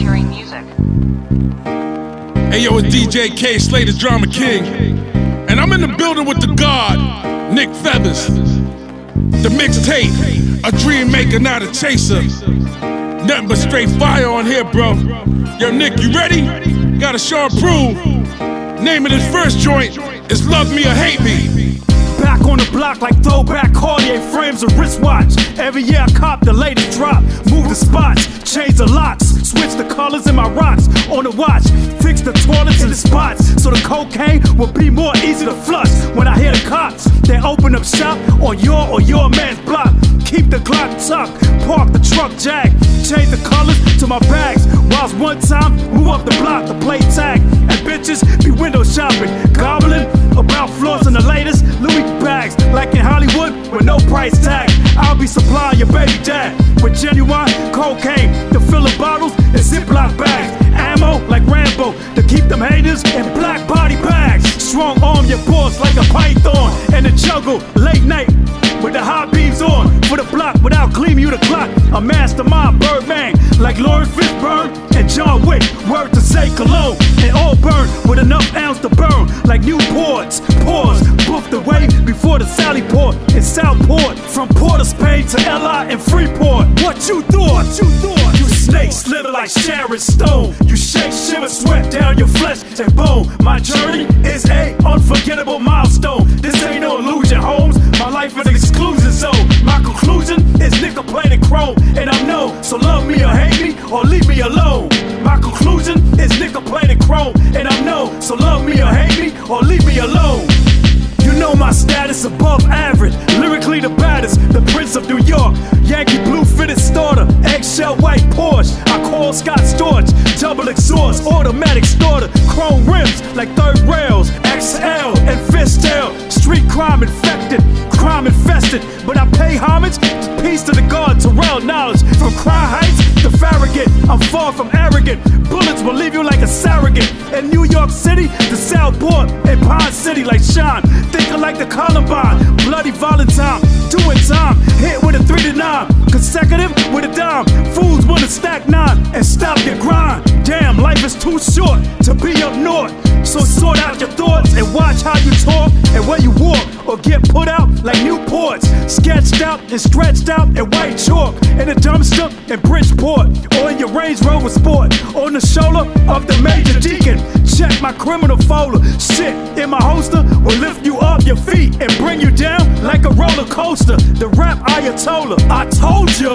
Racketeering Music. Hey yo, it's DJ K, Slay the Drama King. And I'm in the building with the God, Nick Feathers. The mixtape, a dream maker, not a chaser. Nothing but straight fire on here, bro. Yo, Nick, you ready? Gotta show and prove. Name of this first joint is Love Me or Hate Me. Back on the block like throwback Cartier frames, a wristwatch. Every year I cop the latest drop. Move the spots, change the locks, switch the colors in my rocks. On the watch, fix the toilets in the spots, so the cocaine will be more easy to flush. When I hear the cops, they open up shop on your man's block. Keep the Glock tucked, park the truck jag, change the colors to my bags. Whilst one time, move up the block to play tag. And bitches be window shopping, gobbling about floors and the latest Louis bags. Like in Hollywood with no price tag, I'll be supplying your baby dad with genuine cocaine to fill the bottles in Ziploc bags. Ammo like Rambo to keep them haters in black body bags. Strong arm your boss like a python in the jungle late night with the high beams on for the block without gleaming you the clock. A mastermind Birdman like Lawrence Fishburne and John Wick. Word to say Cologne and all burn with enough ounce to burn like Newports. Pause, boof the way before the Sally Port in Southport. From Port of Spain to LI and Freeport. What you thought? You snake slither like Sharon Stone. You shake, shiver, sweat down your flesh and bone. My journey is a unforgettable milestone. This ain't no illusion, Holmes. My life is an exclusion zone. My conclusion is nickel plated chrome, and I'm known. So love me or hate me or leave me alone. My conclusion is nickel plated chrome, and I'm known. So love me or hate me or leave me alone. You know my status above average, lyrically the baddest, the Prince of New York. Yankee blue fitted starter, eggshell white Porsche. I call Scott Storch, double exhaust, automatic starter, chrome rims like third rails, XL and fishtail. Street crime infected, crime infested, but I pay homage, peace to the God, Terrell knowledge. From Crown Heights to Farragut, I'm far from arrogant. Bullets will leave you like a surrogate. In New York City to Southport and Pine City like Sean. Thinking like the Columbine, bloody Valentine, doing time, hit with a 3 to 9, consecutive with a dime. Fools wanna stack 9 and stop your grind. Damn, life is too short to be up north. So sort out your thoughts and watch how you talk and where you walk, or get put out like Newports, sketched out and stretched out in white chalk in a dumpster in Bridgeport, or in your Range Rover Sport on the shoulder of the Major Deacon. Check my criminal folder, shit in my holster will lift you off your feet and bring you down like a roller coaster. The rap Ayatollah, I told you.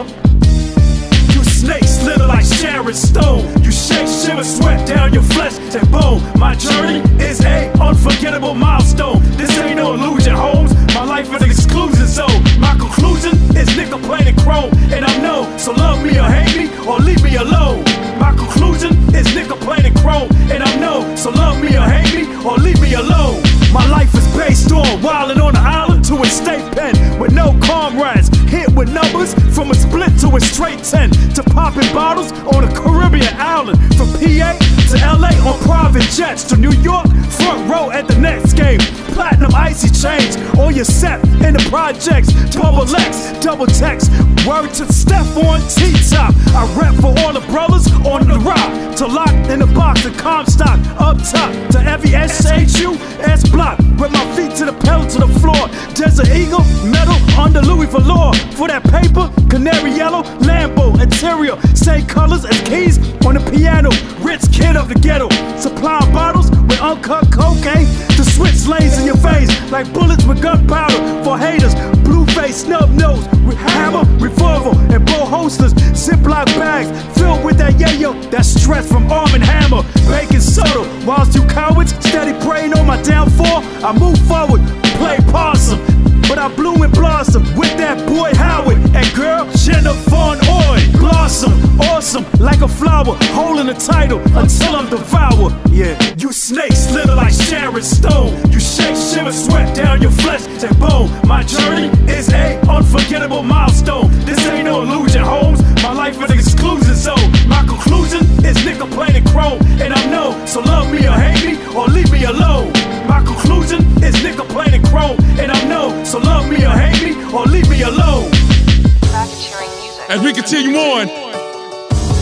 You snake slither like Sharon Stone. You shake, shiver, sweat down your flesh and bone. My journey is a unforgettable milestone. This ain't no illusion, Holmes. My life is an exclusion zone. My conclusion is nickel plated chrome, and I'm known. So love me or hate me or leave me alone. My conclusion is nickel plated chrome, and I'm known. So love me or hate me or leave me alone. My life is based on wildin' on the island to a state pen with no comrades. Hit with numbers from a split to a straight 10, to popping bottles on a Caribbean island. From PA to LA on private jets, to New York, front row at the next game. Platinum icy chains on your set in the projects. Double X, double text. Word to Steph on T-Top. I rep for all the brothers on the rock. To lock in the box of Comstock up top. To every SHU, S block. With my feet to the pedal to the floor. Desert Eagle, metal under Louis Velour. For that paper, canary yellow, Lambo interior. Same colors as keys on the piano. Rich kid of the ghetto. Supplying bottles with uncut cocaine to switch lanes in your face like bullets with gunpowder. For haters, blue face, snub nose with hammer, revolver, and bow holsters. Ziploc bags filled with that yayo, that stress from Arm & Hammer. Baking soda, whilst you cowards steady praying on my downfall. I move forward, play possum, but I blew and blossomed with that boy Howard. And girl, Jennifer Oy, blossom, awesome like a flower, holding the title until I'm devoured. Yeah, you snake slither like Sharon Stone. You shake, shiver, sweat down your flesh and bone. My journey is a unforgettable milestone. This ain't no illusion, Holmes. My life is an exclusion zone. My conclusion is nickel plated chrome, and I'm known. So love me or hate me or leave me alone. My conclusion is nickel plated chrome, and I'm known. So love me or hate me or leave me alone. Racketeering Music. As we continue on,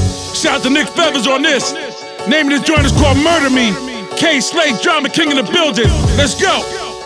Shout out to Nick Feathers on this. Name of this joint is called Murder Me. K Slate, Drama King in the building. Let's go.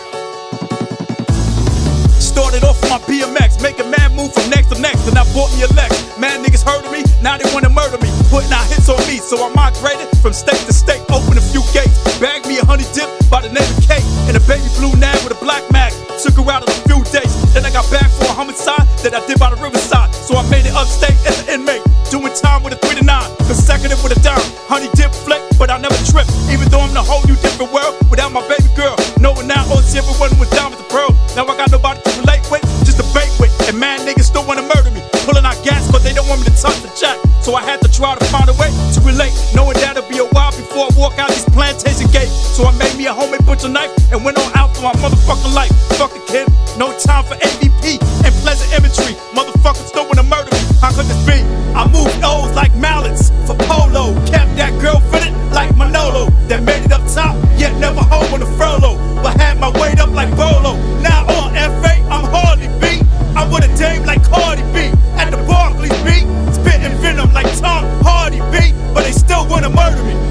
Started off with my BMX, making mad move from next to next, and I bought me a Lex. Mad niggas heard of me, now they wanna murder me, putting out hits on me, so I migrated from state to state, opened a few gates, bagged me a honey dip by the name of Kate, and a baby blue nab with a black mag. Took her out in a few days, then I got back for a homicide that I did by the riverside, so I made it upstate as an inmate, doing time with a 3 to 9, consecutive with a dime, honey dip flick, but I never trip, even though I'm in a whole new different world without my baby girl. Knowing now, oh, see everyone with diamonds and pearl. Now I got nobody to relate with, just debate with, and mad niggas still wanna murder me, pulling out gas, but they don't want me to touch the jack. So I had to try to find a way to relate, knowing that'll be a while before I walk out these plantation gates. So I made me a homemade butcher knife and went on out for my motherfucking life. Fuck a kid, no time for AVP and pleasant imagery. Motherfuckers still wanna murder me. How could this be? I moved O's like mallets for polo, kept that girl fitted like Manolo. That made it up top, yet never home on the furlough, but had my weight up like Bolo. Now on FA, I'm Harley B. I'm with a dame like Cardi B. At the Barclays B, spitting venom like Tom Hardy B. But they still wanna murder me.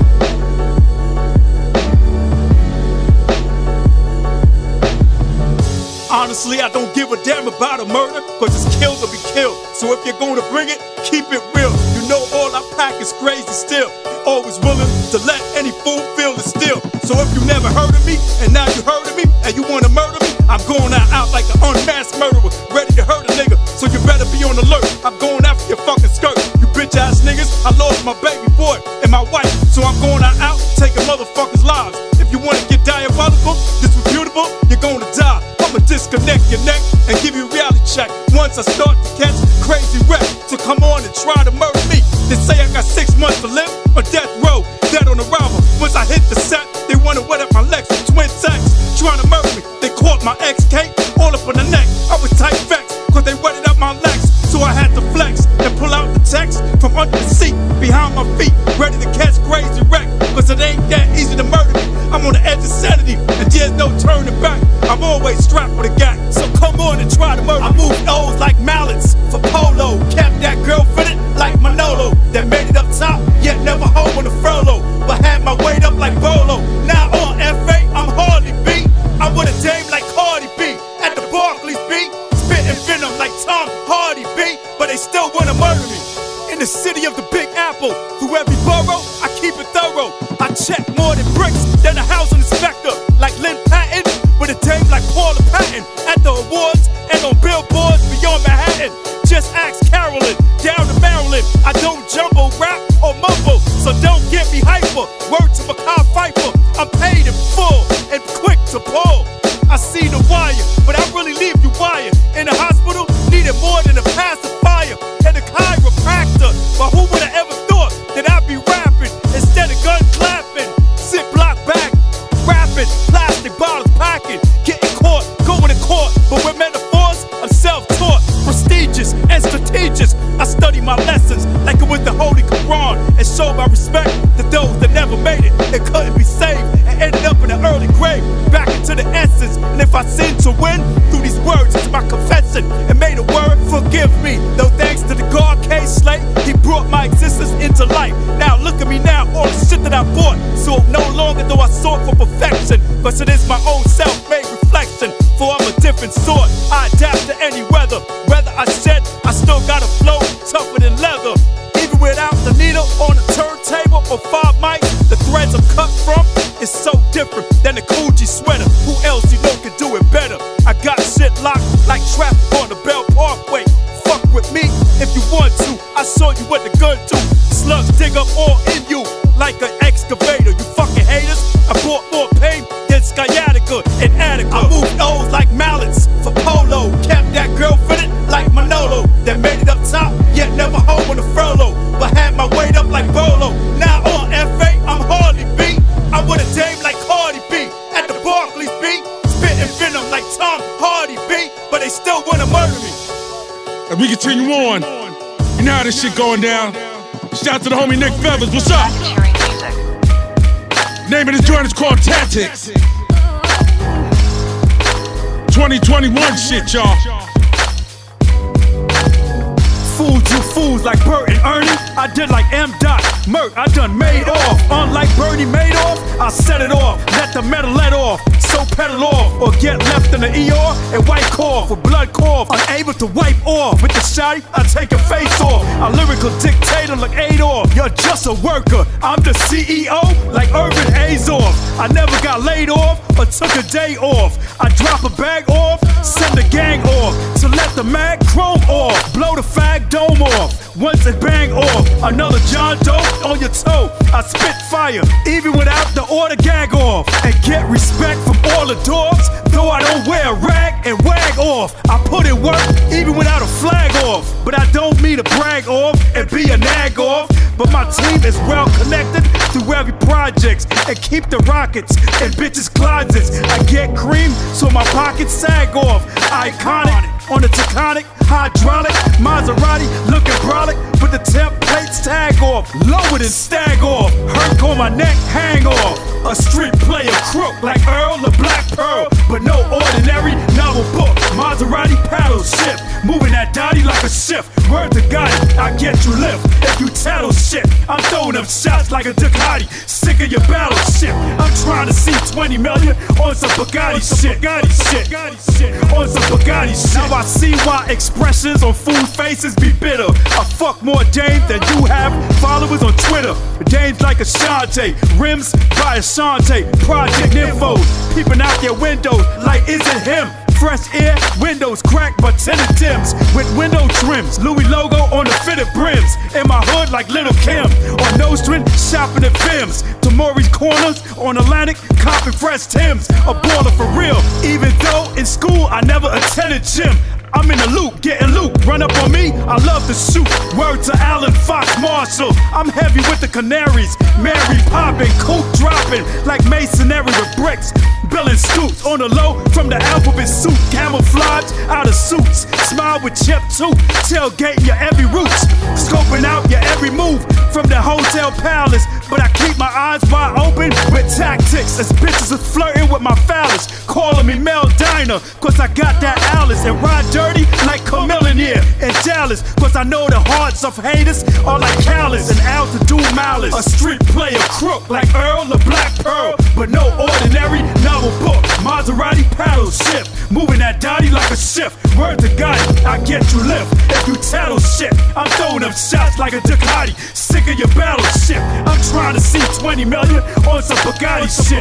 Honestly, I don't give a damn about a murder, cause it's killed or be killed. So if you're gonna bring it, keep it real. You know all I pack is crazy still. Always willing to let any fool feel the still. So if you never heard of me, and now you heard of me, and you wanna murder me, I'm going out like an unmasked murderer, ready to hurt a nigga. So you better be on alert. I'm going after your fucking skirt. You bitch ass niggas, I lost my baby boy and my wife. So I'm going out taking motherfuckers' lives. If you wanna get diabolical, disreputable, you're gonna die. I'ma disconnect your neck and give you a reality check. Once I start to catch crazy rep to come on and try to murder me. They say I got 6 months to live on death row, dead on arrival. Once I hit the set, they wonder what if my legs with twin sacks trying to murder me. They caught my ex-Kate all up on the neck. I was tight vexed, cause they wetted up my legs. So I had to flex and pull out the text from under the seat behind my feet, ready to catch crazy wreck. Cause it ain't that easy to murder me. I'm on the edge of sanity, and there's no turning back. I'm always strapped with a gag, so come on and try to murder. I moved O's like mallets for polo, kept that girl fitted like Manolo. That made it up top, yet never home on the furlough, but had my weight up like Bolo. Now on FA, I'm Harley B. I'm with a dame like Cardi B. At the Barclays B, spitting venom like Tom Hardy B. But they still wanna murder me. In the city of the Big Apple, through every borough, I keep it thorough. I check more than bricks than a housing inspector, like Lynn Patton, with a dame like Paula Patton. At the awards and on billboards beyond Manhattan. Just ask Carolyn, down to Maryland. I don't jumbo rap or mumble, so don't get me hyper. Word to Makai Pfeiffer, I'm paid in full and quick to pull. I see the wire, but I really leave you wired. In the hospital, needed more than a pacifier and a chiropractor. But who would have ever thought that I'd be rapping instead of gun clapping? Ziploc bag, rapping, plastic bottles packing, getting caught, going to court. But with metaphors, I'm self-taught, prestigious and strategic. I study my lessons like it was the Holy Quran and show my respect to those that never made it and couldn't be saved and ended up in an early grave, back into the essence. And if I sin to win through these words, it's my confession and made a word, forgive me. Though thanks to the God K Slate, he brought my existence into life. Now look at me now, all the shit that I bought. So no longer do I sought for perfection, but it is my own self-made reflection. For I'm a different sort, I adapt to any weather. Whether I shed, I still got a flow tougher than leather. Even without the needle on the turntable or 5 mics, the threads I'm cut from is so different than a Coogee sweater. Who else you know can do it better? I got shit locked like traffic on the Bell Parkway. Fuck with me if you want to, I show you what the gun do. Slugs dig up all in you like an excavator. You fucking haters, I brought more pain than sciatica and Attica. I moved O's like mallets for polo, kept that girl fitted like Manolo. That made it up top, yet never home on the furlough, but had my weight up like Bolo. Now on FA, I'm Harley B. I'm with a dame like Cardi B. At the Barclays B, spitting venom like Tom Hardy B. But they still wanna murder me. And we continue on. You know how this shit going down. Shout out to the homie Nick Feathers. What's up? Name of this joint is called Tactics. 2021 shit, y'all. Fool told you fools like Bert and Ernie, I did like M. Dot. Merc, I done made off. Unlike Bernie Madoff, I set it off. Let the metal let off, so pedal off. Or get left in the ER and wipe cough with blood cough. Unable to wipe off with the shotty, I take your face off. A lyrical dictator like Adolf. You're just a worker, I'm the CEO like Irvin Azoff. I never got laid off or took a day off. I drop a bag off, send the gang off to let the mag chrome off. Blow the fag dome off. Once it bang off, another John Doe on your toe. I spit fire, even without the order gag off. And get respect from all the dogs, though I don't wear a rag and wag off. I put in work, even without a flag off. But I don't mean to brag off and be a nag off. But my team is well connected through every projects and keep the rockets in bitches' closets. I get cream, so my pockets sag off. Iconic on the Taconic, hydraulic, Maserati looking brolic, but the templates tag off, lower than stag off, hurt on my neck, hang off. A street player crook like Earl the Black Pearl, but no ordinary novel book. Maserati paddle ship, moving that dotty like a shift. Word to God, I get you lift. If you tattle shit, I'm throwing up shots like a Ducati. Sick of your battleship. I'm trying to see 20 million on some Bugatti shit. On some Bugatti shit. Now I see why expressions on fool faces be bitter. I fuck more James than you have followers on Twitter. James like Ashante, rims by Ashante. Project infos, peeping out their windows like is it him? Fresh air, windows cracked but tinted Timbs with window trims. Louis logo on the fitted brims. In my hood like Little Kim. On Nostrand, shopping at Fims. To Maury's Corners on Atlantic, copping fresh Timbs. A baller for real, even though in school I never attended gym. I'm in the loop, getting loot. Run up on me, I love to shoot. Word to Alan Fox Marshall. I'm heavy with the Canaries. Mary popping, coop dropping like masonry with bricks. Billing scoops on the low from the alphabet soup. Camouflage out of suits. Smile with chip too. Tailgating your every roots. Scoping out your every move from the hotel palace. But I keep my eyes wide open with tactics. As bitches are flirting with my phallus. Calling me Mel Diner, cause I got that Alice. And ride dirty like Camilla here in Dallas. Cause I know the hearts of haters are like callous and out to do malice. A street player crook like Earl the Black Pearl, but no ordinary novel book. Maserati paddle shift, moving that dotty like a shift. Word to God, I get you lift. If you tattle shit, I'm throwing up shots like a Ducati. Sick of your battleship. I'm trying to see 20 million on some Bugatti shit.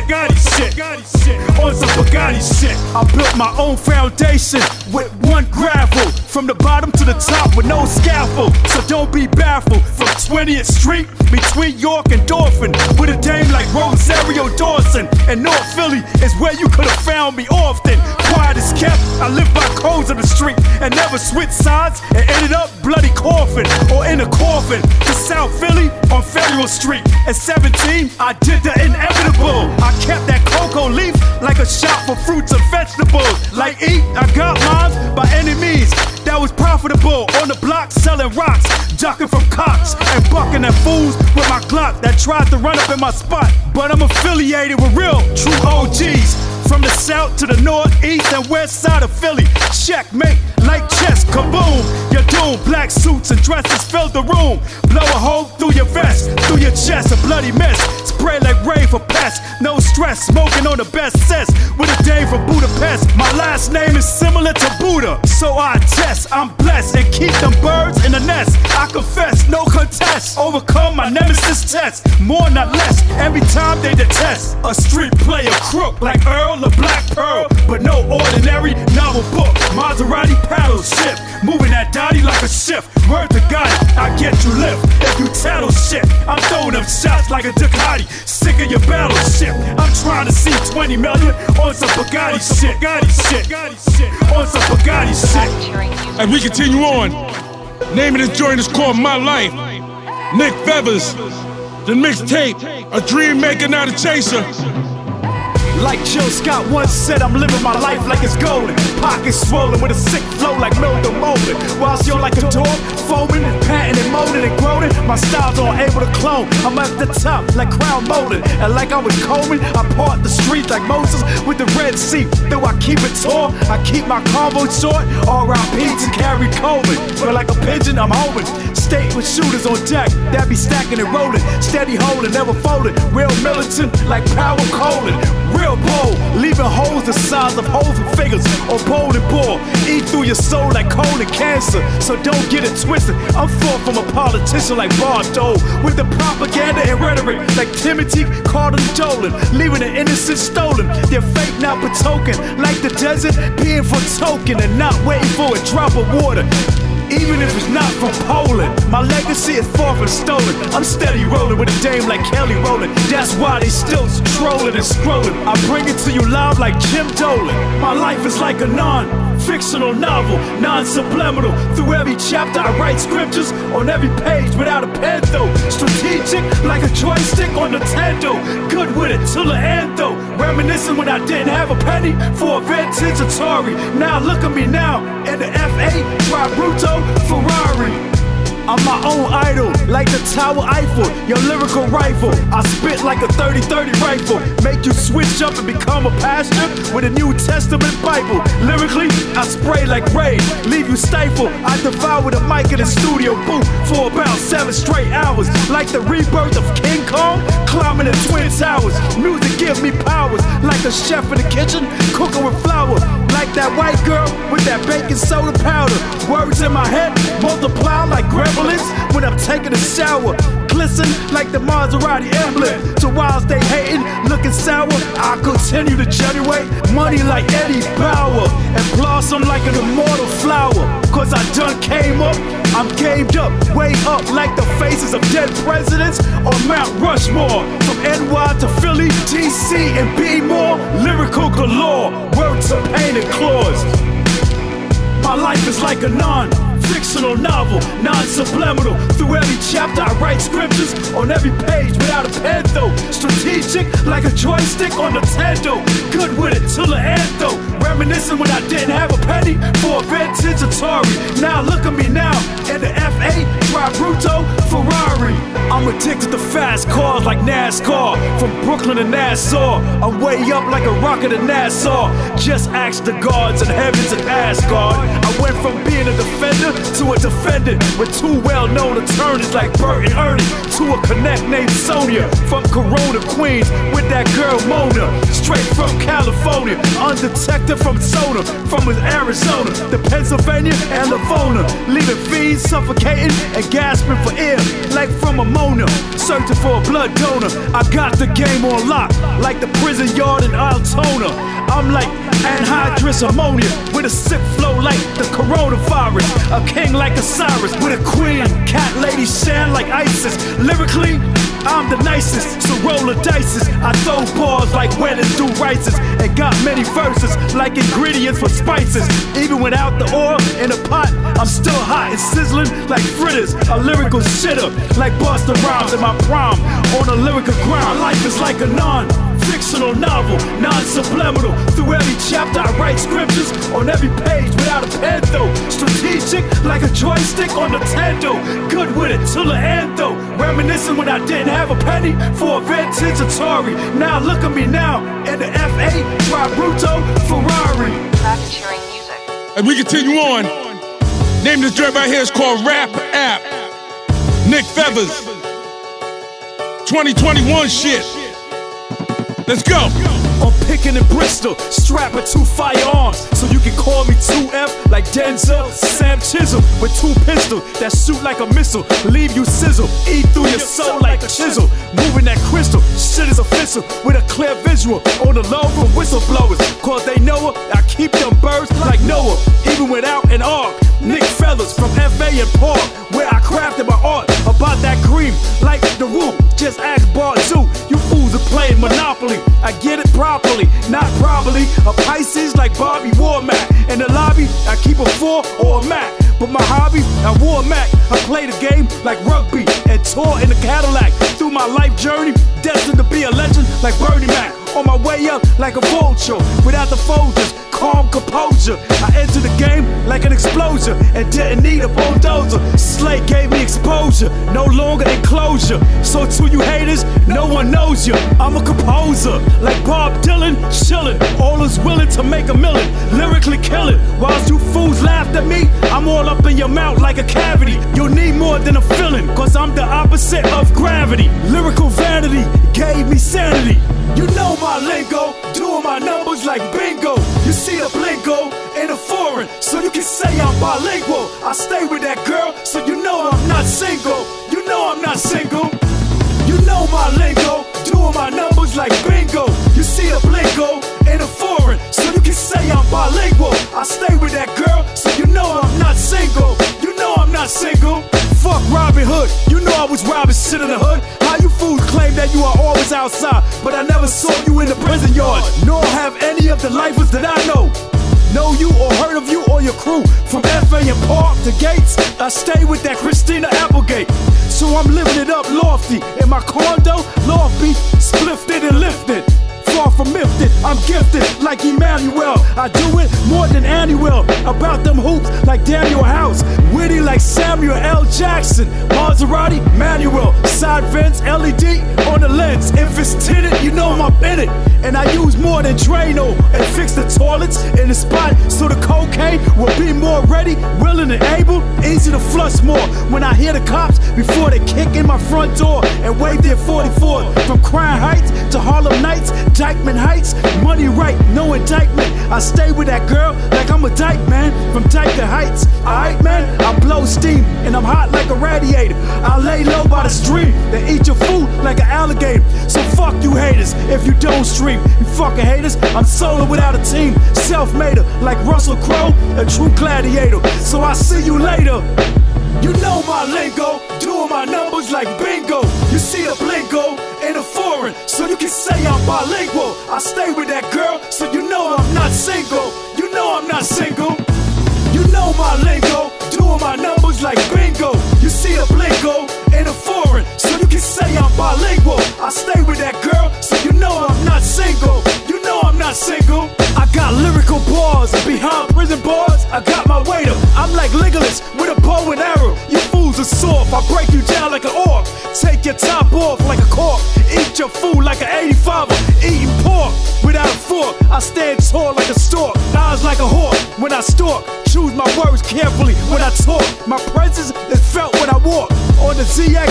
On some Bugatti shit. I built my own foundation with one gravel, from the bottom to the top with no scaffold. So don't be baffled. From 20th Street between York and Dauphin, with a dame like Rosario Dawson. And North Philly is where you could have found me often. Quiet as kept, I live by codes of the street and never switch sides and ended up bloody coffin or in a coffin. To South Philly on Federal Street. At 17, I did the inevitable. I kept that cocoa leaf like a shop for fruits and vegetables. Like eat, I got mine by any means that was profitable. On the block selling rocks, ducking from cops and bucking at fools with my Glock that tried to run up in my spot. But I'm affiliated with real, true OGs. From the south to the north, east, and west side of Philly. Checkmate, like chess, kaboom. You're doomed, black suits and dresses fill the room. Blow a hole through your vest, through your chest, a bloody mess. Spray like rain for pests, no stress, smoking on the best cess. With a dame from Budapest, my last name is similar to Buddha. So I test, I'm blessed, and keep them birds in the nest. I confess, no contest, overcome my nemesis test. More not less, every time they detest. A street player crook like Earl the Black Pearl, but no ordinary novel book. Maserati paddle shift, moving that dotty like a shift. Word to God, I get you lift. If you tattle shit, I'm throwing up shots like a Ducati. Sick of your battleship. I'm trying to see 20 million on some Bugatti shit. On some Bugatti shit. And we continue on. Name of this joint is called My Life. Nick Feathers, the mixtape, a dream maker, not a chaser. Like Jill Scott once said, I'm living my life like it's golden. pockets swollen with a sick flow like Milton Molded. Whilst you're like a dog, foaming and panting and moaning and groaning, my styles aren't able to clone. I'm at the top like crown molded, and like I was combing, I part the streets like Moses with the Red Sea. Though I keep it tall, I keep my convo short. R.I.P. to Carrie Coleman, but like a pigeon, I'm homing. State with shooters on deck, that be stacking and rolling, steady holding, never folding. Real militant like Power Colin. Real bold, leaving holes the size of holes and figures or bold and ball. Eat through your soul like colon cancer, so don't get it twisted. I'm far from a politician like Bardo, with the propaganda and rhetoric like Timothy Carter Dolan, leaving the innocent stolen. They're fake now but token, like the desert being for token and not waiting for a drop of water. Even if it's not from Poland, my legacy is far from stolen. I'm steady rolling with a dame like Kelly Rowland. That's why they still trolling and scrolling. I bring it to you live like Jim Dolan. My life is like a non-fictional novel, non-subliminal. Through every chapter I write scriptures on every page without a pen though. Strategic like a joystick on Nintendo. Good with it till the end though. Reminiscing when I didn't have a penny for a vintage Atari. Now look at me now in the F8 Tri-Bruto Ferrari. I'm my own idol, like the Tower Eiffel, your lyrical rifle. I spit like a 30-30 rifle, make you switch up and become a pastor with a New Testament Bible. Lyrically, I spray like rain, leave you stifled. I devour the mic in the studio booth for about 7 straight hours, like the rebirth of King Kong, climbing the Twin Towers. Music gives me powers, like a chef in the kitchen, cooking with flour. Like that white girl with that baking soda powder. Words in my head multiply like gremlins when I'm taking a shower. Glisten like the Maserati emblem. So whilst they hating, looking sour, I continue to generate money like Eddie Bauer and blossom like an immortal flower. Cause I done came up, I'm gamed up, way up like the faces of dead presidents on Mount Rushmore. From NY to Philly, DC and B-more, lyrical galore, words of pain and claws. My life is like a non-fictional novel, non-subliminal. Through every chapter I write scriptures on every page without a pen though. Strategic like a joystick on Nintendo. Good with it till the end though. Reminiscing when I didn't have a penny for a vintage Atari. Now look at me now in the F8 Tri-Bruto Ferrari. I'm addicted to fast cars like NASCAR. From Brooklyn to Nassau, I'm way up like a rocket in Nassau. Just ask the gods and heavens and Asgard. I went from being a defender to a defendant with 2 well-known attorneys like Bert and Ernie, to a connect named Sonia from Corona, Queens, with that girl Mona, straight from California, undetected from Soda, from Arizona to Pennsylvania and Livonia, leaving fiends suffocating and gasping for air like from Ammonia, searching for a blood donor. I got the game on lock like the prison yard in Altona. I'm like anhydrous ammonia with a sick flow like the coronavirus. A king like Osiris with a queen. Cat lady shine like Isis. Lyrically, I'm the nicest, so roll the dices. I throw bars like weddings do rices, and got many verses like ingredients for spices. Even without the oil in a pot, I'm still hot and sizzling like fritters. A lyrical shitter like Busta Rhymes in my prime on a lyrical ground. Life is like a non-fictional novel, non-subliminal. Through every chapter I write scriptures on every page without a pen though. Strategic like a joystick on Nintendo. Good with it till the end though. Reminiscing when I didn't have a penny for a vintage Atari. Now look at me now in the F8 Tri-Bruto Ferrari. Profiteering music. And we continue on. Name of this joint right here is called Rap App. Nick Feathers. 2021 shit. Let's go. I'm picking in Bristol, strapping 2 firearms, so you can call me 2F like Denzel, Sam Chisholm with 2 pistols that shoot like a missile, leave you sizzle, eat through your soul like a chisel. Moving that crystal, shit is official with a clear visual on the low from whistleblowers, cause they know her. I keep them birds like Noah, even without an ark. Nick Feathers from FA and Park, where I crafted my art about that cream like the roof. Just ask Bart Zoo. You fools are playing Monopoly. I get it properly, not probably. A Pisces like Bobby Womack. In the lobby, I keep a 4 or a Mac. But my hobby, I wore a Mac. I play the game like rugby and tour in the Cadillac. Through my life journey, destined to be a legend like Bernie Mac. On my way up like a vulture, without the Folgers. calm composure. I entered the game like an explosion and didn't need a bulldozer. Slay gave me exposure, no longer enclosure. So to you haters, no one knows you. I'm a composer, like Bob Dylan, chillin'. All is willing to make a million, lyrically killing. Whilst you fools laughed at me, I'm all up in your mouth like a cavity. You'll need more than a feeling, cause I'm the opposite of gravity. Lyrical vanity gave me sanity. You know my lingo, doing my numbers like bingo. You see the blingo in a foreign, so you can say I'm bilingual. I stay with that girl, so you know I'm not single. You know I'm not single. You know my lingo, doing my numbers like bingo. You see the blingo in a foreign, so you can say I'm bilingual. I stay with that girl, so you know I'm not single. You know I'm not single. Fuck Robin Hood, you know I was robbing shit in the hood. How you fools claim that you are always outside, but I never saw you in the prison yard, nor have any of the lifers that I know you or heard of you or your crew. From FA and Park to Gates, I stay with that Christina Applegate. So I'm living it up lofty in my condo, lofty, spliffed and lifted. Far from lifted, I'm gifted like Emmanuel. I do it more than Annuel. About them hoops like Daniel House, witty like Samuel L. Jackson. Maserati, manual, side vents, LED on the lens. If it's tinted, you know I'm up in it. And I use more than Drano and fix the toilets in the spot so the cocaine will be more ready, willing and able. Easy to flush more when I hear the cops before they kick in my front door and wave their 44. From Crown Heights to Harlem Nights, Dykeman Heights, money right, no indictment. I stay with that girl like I'm a dyke man. From Dyke to Heights, alright man, I blow steam and I'm hot like a radiator. I lay low by the stream, then eat your food like an alligator. So fuck you haters if you don't stream. You fucking haters, I'm solo without a team. Self-made like Russell Crowe, a true gladiator. So I see you later. You know my lingo, doing my numbers like bingo. You see the blingo in a foreign, so you can say I'm bilingual. I stay with that girl, so you know I'm not single. You know I'm not single. You know my lingo, doing my numbers like bingo. You see the blingo in a foreign, so you can say I'm bilingual. I stay with that girl, so you know I'm not single. You know I'm not single. I got lyrical bars behind prison bars. I got my waiter. I'm like Legolas with a bow and arrow. You fools are soft. I break you down like an orc. Take your top off like a cork. Eat your food like an 85er. Eating pork without a fork. I stand tall like a stork. Eyes like a hawk when I stalk. Choose my words carefully when I talk. My presence is felt when I walk. On the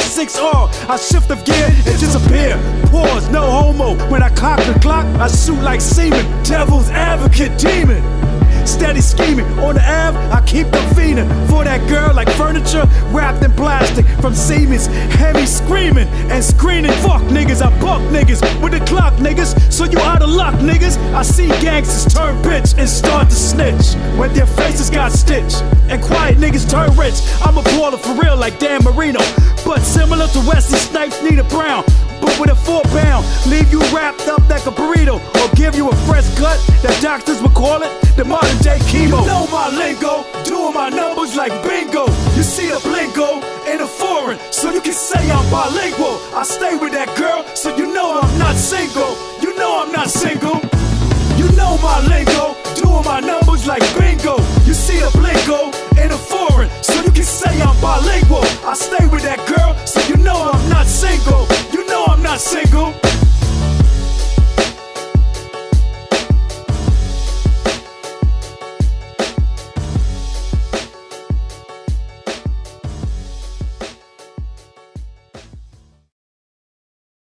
ZX6R, I shift the gear and disappear. Pause, no homo. When I cock the clock, I shoot like semen. Devil's advocate, demon. Steady scheming on the Ave, I keep the fiending for that girl like furniture wrapped in plastic from Siemens. Heavy screaming and screaming. Fuck niggas, I buck niggas with the clock niggas. So you out of luck niggas. I see gangsters turn bitch and start to snitch when their faces got stitched. And quiet niggas turn rich. I'm a baller for real like Dan Marino, but similar to Wesley Snipes, Nina Brown. But with a 4-pound, leave you wrapped up like a burrito, or give you a fresh cut that doctors would call it the modern day chemo. You know my lingo, doing my numbers like bingo. You see the blingo in a foreign, so you can say I'm bilingual. I stay with that girl, so you know I'm not single. You know I'm not single. You know my lingo, doing my numbers like bingo.